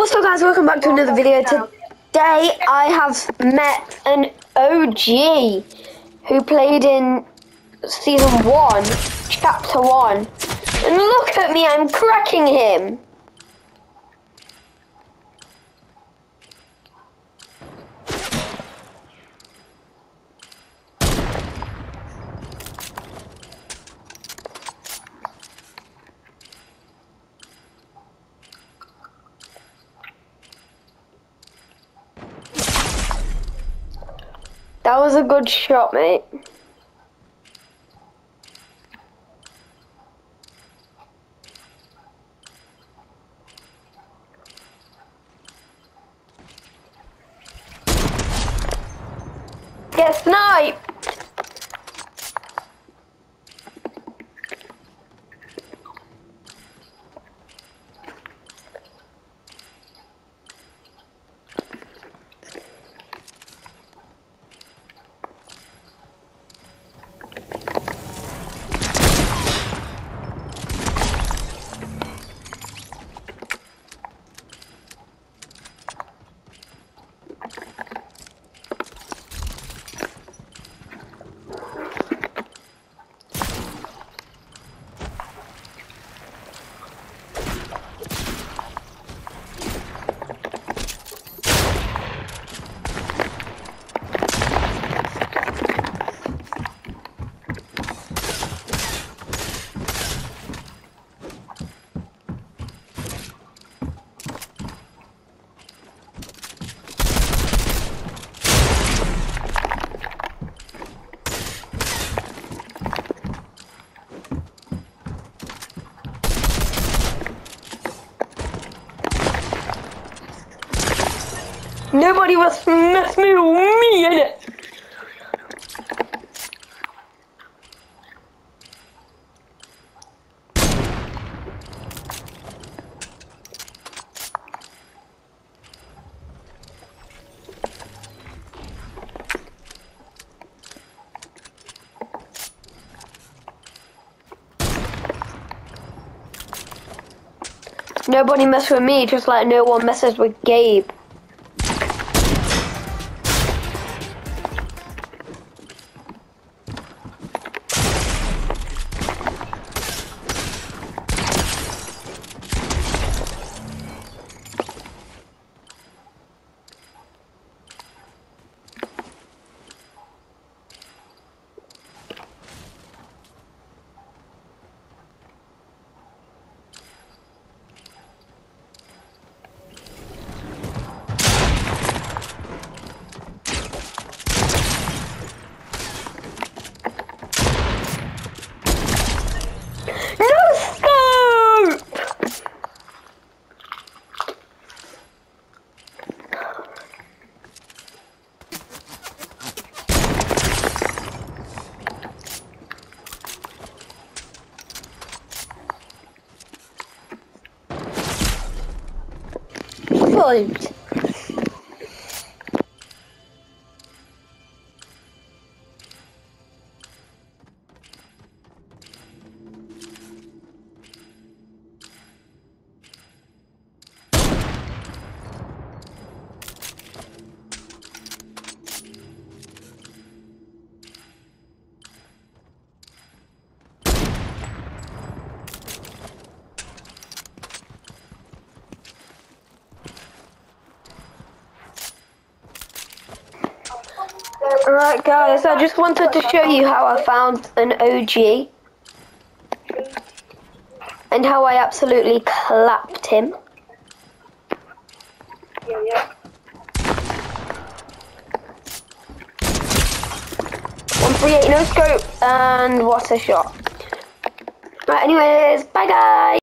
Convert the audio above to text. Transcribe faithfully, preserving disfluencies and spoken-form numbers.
What's up, guys? Welcome back to another video. Today I have met an O G who played in season one, chapter one, and look at me, I'm cracking him. That was a good shot, mate. Get sniped! Nobody was messing with me, innit? Nobody mess with me, just like no one messes with Gabe. Fold. Alright guys, I just wanted to show you how I found an O G and how I absolutely clapped him. Yeah, yeah. one thirty-eight no scope and what a shot. Right, anyways, bye guys!